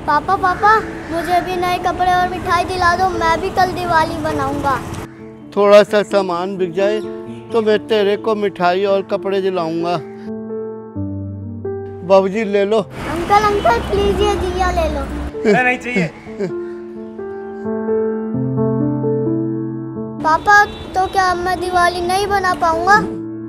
पापा पापा मुझे भी नए कपड़े और मिठाई दिला दो, मैं भी कल दिवाली बनाऊंगा। थोड़ा सा सामान बिक जाए तो मैं तेरे को मिठाई और कपड़े दिलाऊंगा। बाबूजी ले लो। अंकल अंकल प्लीज ये दिया ले लो। नहीं चाहिए। पापा तो क्या मैं दिवाली नहीं बना पाऊंगा?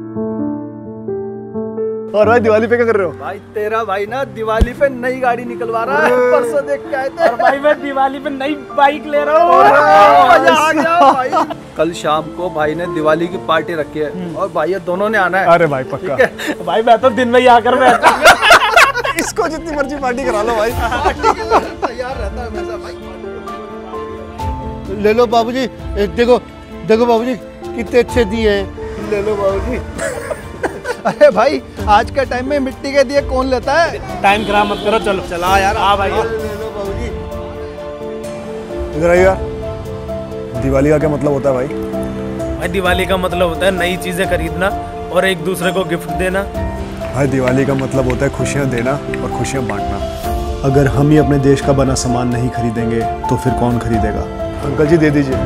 और भाई दिवाली पे क्या कर रहे हो? भाई तेरा भाई ना दिवाली पे नई गाड़ी निकलवा रहा है, परसों देख के आए थे। और भाई मैं दिवाली पे नई बाइक ले रहा हूँ। मजा आ गया भाई। कल शाम को भाई ने दिवाली की पार्टी रखी है और भाई दोनों ने आना है। अरे भाई पक्का। भाई मैं तो दिन में ही आकर बैठा। इसको जितनी मर्जी पार्टी करा लो भाई। तैयार रहता है हमेशा भाई। ले लो बाबूजी, देखो देखो बाबूजी कितने अच्छे दिए हैं। ले लो बाबूजी। अरे भाई आज के टाइम में मिट्टी के दिए कौन लेता है? टाइम खराब मत करो, चलो चला यार। हाँ भाई ले लो बाबूजी। इधर आइए यार। दिवाली का क्या मतलब होता है भाई? भाई दिवाली का मतलब होता है नई चीजें खरीदना और एक दूसरे को गिफ्ट देना। भाई दिवाली का मतलब होता है खुशियाँ देना और खुशियाँ बांटना। अगर हम ही अपने देश का बना सामान नहीं खरीदेंगे तो फिर कौन खरीदेगा? अंकल जी दे दीजिए।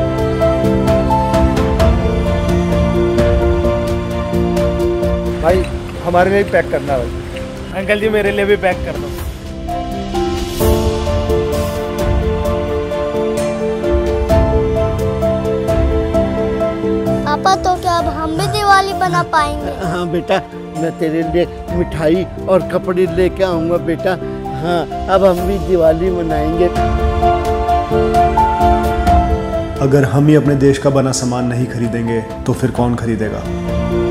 भाई हमारे लिए पैक करना है भाई। अंकल जी मेरे लिए भी पैक कर दो। पापा तो क्या अब हम भी दिवाली बना पाएंगे? हाँ बेटा, मैं तेरे लिए मिठाई और कपड़े लेके आऊँगा बेटा। हाँ अब हम भी दिवाली मनाएंगे। अगर हम ही अपने देश का बना सामान नहीं खरीदेंगे तो फिर कौन खरीदेगा?